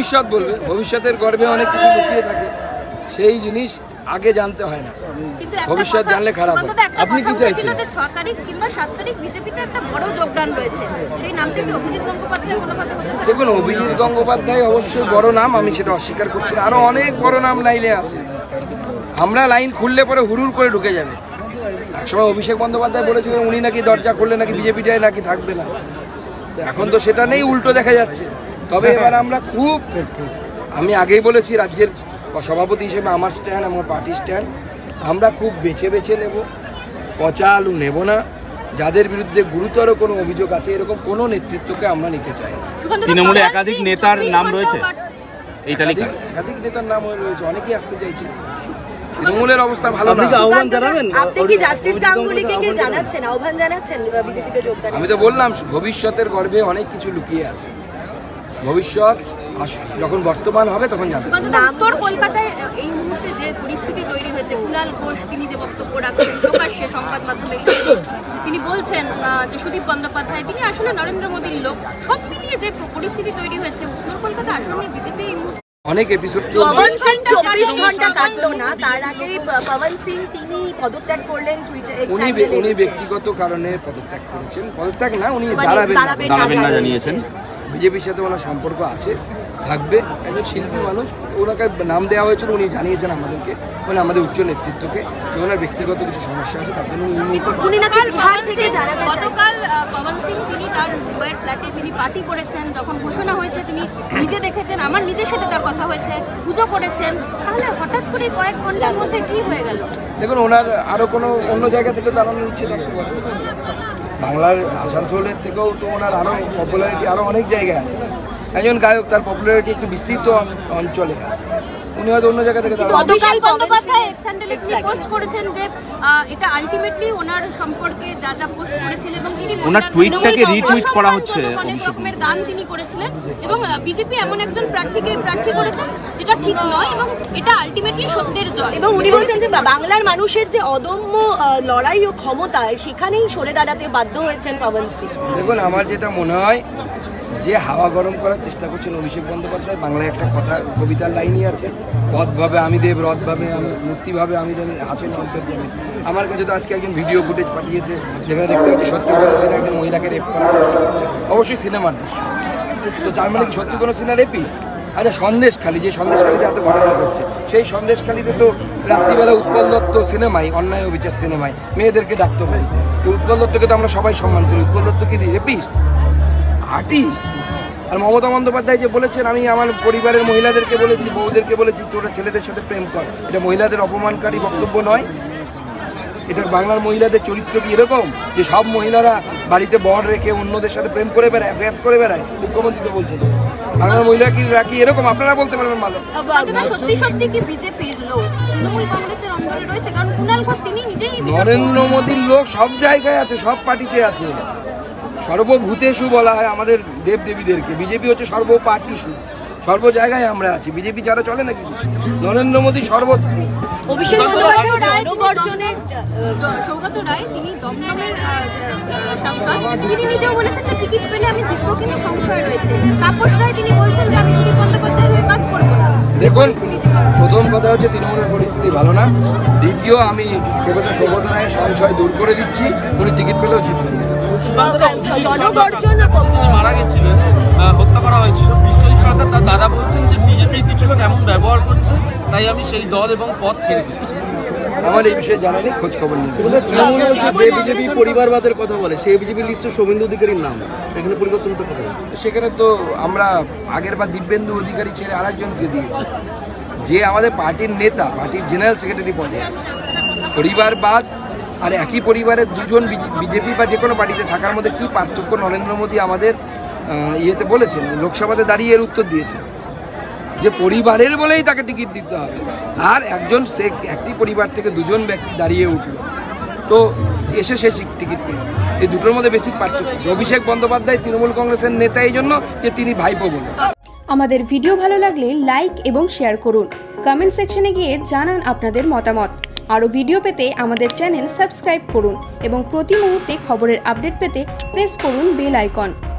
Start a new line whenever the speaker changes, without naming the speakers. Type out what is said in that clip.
ভবিষ্যৎ বলবে, ভবিষ্যতের গর্ভে অনেক কিছু লুকিয়ে থাকে, সেই জিনিস আগে জানতে হয় না, ভবিষ্যৎ জানলে খারাপ হয়। আপনি কি চাইছেন?
6 তারিখ কিংবা 7 তারিখ বিজেপিতে একটা বড় যোগদান রয়েছে, সেই নামটি কি অভিজিৎ গঙ্গোপাধ্যায় কোনোভাবে হতে পারে?
দেখুন, অভিজিৎ গঙ্গোপাধ্যায় অবশ্যই বড় নাম, আমি সেটা অস্বীকার করছি না, আরো অনেক বড় নাম লাইনে আছে। আমরা লাইন খুললে পরে হুড়ুর করে ঢুকে যাবে। একসময় অভিষেক বন্দ্যোপাধ্যায় বলেছিলেন উনি নাকি দরজা খুললে নাকি বিজেপিটাই নাকি থাকবে না, এখন তো সেটা নেই, উল্টো দেখা যাচ্ছে। তবে এবার আমরা খুব, আমি আগেই বলেছি রাজ্যের সভাপতি হিসেবে আমার স্ট্যান্ড, আমার পার্টির স্ট্যান্ড, আমরা খুব বেছে বেছে নেব, পচা আলু নেব না। যাদের বিরুদ্ধে গুরুতর কোনো অভিযোগ আছে এরকম কোনো নেতৃত্বকে আমরা নিতে চাই না।
তৃণমূলে একাধিক নেতার নাম রয়েছে এই তালিকায়,
একাধিক নেতার নাম রয়েছে, অনেকেই আসতে চাইছে। তৃণমূলের অবস্থা ভালো না।
আহ্বান জানাবেন? আপনি কি জাস্টিস গাঙ্গুলিকে কি জানাচ্ছেন, আহ্বান জানাচ্ছেন বিজেপিতে যোগদান?
আমি তো বললাম ভবিষ্যতের গর্ভে অনেক কিছু লুকিয়ে আছে, ভবিষ্যৎ যখন বর্তমান হবে তখন জানবে।
উত্তর কলকাতায় এই মুহূর্তে যে পরিস্থিতি তৈরি হয়েছে, কুণাল ঘোষ তিনি যে বক্তব্য রাখছেন প্রকাশ্যে সংবাদ মাধ্যমে, তিনি বলছেন যে সুদীপ বন্দ্যোপাধ্যায় তিনি আসলে নরেন্দ্র মোদীর লোক, সব মিলিয়ে যে পরিস্থিতি তৈরি হয়েছে উত্তর কলকাতা আসলে বিজেপি
অনেক এপিসোড।
পবন সিং 24 ঘন্টা কাটলো না, তার আগে পবন সিং তিনি পদত্যাগ করলেন টুইটারে।
উনি ব্যক্তিগত কারণে পদত্যাগ করেছেন, পদত্যাগ না, উনি দাঁড়াবেন
না জানিয়েছেন।
বিজেপির সাথে ওনার সম্পর্ক আছে, থাকবে, একজন শিল্পী মানুষ, ওনাকে নাম দেওয়া হয়েছিল, উনি জানিয়েছেন আমাদেরকে, মানে আমাদের উচ্চ নেতৃত্বকে, ওনার ব্যক্তিগত কিছু সমস্যা আছে, তার জন্য
গতকাল পবন সিং তিনি তার মুম্বাইয়ের ফ্ল্যাটে তিনি পার্টি করেছেন, যখন ঘোষণা হয়েছে তিনি নিজে দেখেছেন, আমার নিজের সাথে তার কথা হয়েছে, পুজো করেছেন, তাহলে হঠাৎ করে কয়েক ঘন্টার মধ্যে কি হয়ে গেল?
দেখুন, ওনার আরো কোনো অন্য জায়গা থেকে দাঁড়ানোর ইচ্ছে থাকতে পারে, বাংলার আসানসোলের থেকেও তো ওনার আরো পপুলারিটি আরো অনেক জায়গায় আছে, একজন গায়ক, তার পপুলারিটি একটু বিস্তৃত অঞ্চলে আছে, উনি হয়তো অন্য জায়গা থেকে।
গতকাল বন্দ্যোপাধ্যায় এক্স হ্যান্ডেলে পোস্ট করেছেন যে এটা আলটিমেটলি ওনার সম্পর্কে যা যা পোস্ট করেছিলেন এবং তিনি
ওনার টুইটটাকে রিটুইট করা হচ্ছে,
অনেক রকমের গান তিনি করেছিলেন এবং বিজেপি এমন একজন প্রার্থী করেছেন যেটা ঠিক নয় এবং এটা আলটিমেটলি সত্যের জয়।
এবং উনি বলেছেন যে বাংলার মানুষের যে অদম্য লড়াই ও ক্ষমতা, সেখানেই সরে দাঁড়াতে বাধ্য হয়েছেন পবন সিং।
দেখুন, আমার যেটা মনে হয় যে হাওয়া গরম করার চেষ্টা করছেন অভিষেক বন্দ্যোপাধ্যায়। বাংলায় একটা কথা, কবিতার লাইনই আছে, পথভাবে আমি দেব, রথভাবে আমি, মূর্তিভাবে আমি দেব, আছেন অন্তর্যামী। আমার কাছে তো আজকে একজন ভিডিও ফুটেজ পাঠিয়েছে যেখানে দেখতে পাচ্ছি সত্যি কোনো সিনে একজন মহিলাকে রেপ করার চেষ্টা করছে, অবশ্যই সিনেমার দৃশ্য, তো তার মানে কি সত্যি কোনো সিনেমা রেপি? আচ্ছা, সন্দেশখালী, যে সন্দেশখালীতে এত ঘটনা ঘটছে, সেই সন্দেশখালীতে তো রাত্রিবেলা উৎপল দত্ত সিনেমায়, অন্যায় অবিচার সিনেমায় মেয়েদেরকে ডাকতে পারি, উৎপল দত্তকে তো আমরা সবাই সম্মান করি, উৎপল দত্ত কি রেপিস্ট? আর্টিস্ট। আর মমতা বন্দ্যোপাধ্যায় যে বলেছেন, আমি আমার পরিবারের মহিলাদেরকে বলেছি, বউদেরকে বলেছি তোরা ছেলেদের সাথে প্রেম কর, এটা মহিলাদের অপমানকারী বক্তব্য নয়? এটা বাংলার মহিলাদের চরিত্র কি এরকম যে সব মহিলারা বাড়িতে বর রেখে অন্যদের সাথে প্রেম করে বেড়ায়, অ্যাফেয়ার্স করে বেড়ায়? মুখ্যমন্ত্রী তো বলছেন বাংলার মহিলা কি রাখি এরকম? আপনারা বলতে পারবেন ভালো।
সত্যি সত্যি কি বিজেপির লোক তৃণমূল কংগ্রেসের অন্দরে রয়েছে? কারণ কুণাল ঘোষ তিনি নিজেই
নরেন্দ্র মোদীর লোক সব জায়গায় আছে, সব পার্টিতে আছে, সর্বভূতেষু বলা হয় আমাদের দেবদেবীদেরকে, বিজেপি হচ্ছে সর্বপার্টিষু, সর্ব জায়গায় আমরা আছি, বিজেপি ছাড়া চলে নাকি? নরেন্দ্র মোদী সর্বত্র।
সৌগত রায় তিনি দমদমের সাংসদ, তিনি নিজেও বলেছেন যে টিকিট পেলে আমি জিতবো কিন্তু সংশয় রয়েছে। তাপস রায় তিনি বলছেন যে আমি সুদীপ বন্দ্যোপাধ্যায়ের হয়ে কাজ করবো না।
দেখুন, প্রথম কথা হচ্ছে তৃণমূলের পরিস্থিতি ভালো না, দ্বিতীয় আমি প্রফেসর সৌগত রায়ের সংশয় দূর করে দিচ্ছি, উনি টিকিট পেলেও জিতবেন।
মারা গেছিলেন, হত্যা করা হয়েছিল, বিশ্বজিৎ সরকার তার দাদা বলছেন যে বিজেপির কিছু লোক এমন ব্যবহার করছে, তাই আমি সেই দল এবং পথ ছেড়ে দিচ্ছি।
আমার এই বিষয়ে জানা নেই, খোঁজ খবর নেই।
যে বিজেপি পরিবারবাদের কথা বলে, সেই বিজেপি লিস্টে শুভেন্দু অধিকারীর নাম, সেখানে পরিবর্তন হতে পারে?
সেখানে তো আমরা আগের বার দিব্যেন্দু অধিকারী ছেড়ে আরেকজনকে দিয়েছি, যে আমাদের পার্টির নেতা, পার্টির জেনারেল সেক্রেটারি পদে আছে। পরিবারবাদ আর একই পরিবারের দুজন বিজেপি বা যে কোনো পার্টিতে থাকার মধ্যে কী পার্থক্য? নরেন্দ্র মোদী আমাদের ইয়েতে বলেছেন, লোকসভাতে দাঁড়িয়ে এর উত্তর দিয়েছে যে পরিবারের বলেই তাকে টিকিট দিতে হবে, আর একজন সে একটি পরিবার থেকে দুজন ব্যক্তি দাঁড়িয়ে উঠল, তো এসে সে টিকিট পেল। এই দুটোর মধ্যে বেসিক পার্থক্য। অভিষেক বন্দ্যোপাধ্যায় তৃণমূল কংগ্রেসের নেতা এই জন্য যে তিনি ভাইপো বলে।
আমাদের ভিডিও ভালো লাগলে লাইক এবং শেয়ার করুন, কমেন্ট সেকশনে গিয়ে জানান আপনাদের মতামত। আরও ভিডিও পেতে আমাদের চ্যানেল সাবস্ক্রাইব করুন এবং প্রতি মুহূর্তে খবরের আপডেট পেতে প্রেস করুন বেল আইকন।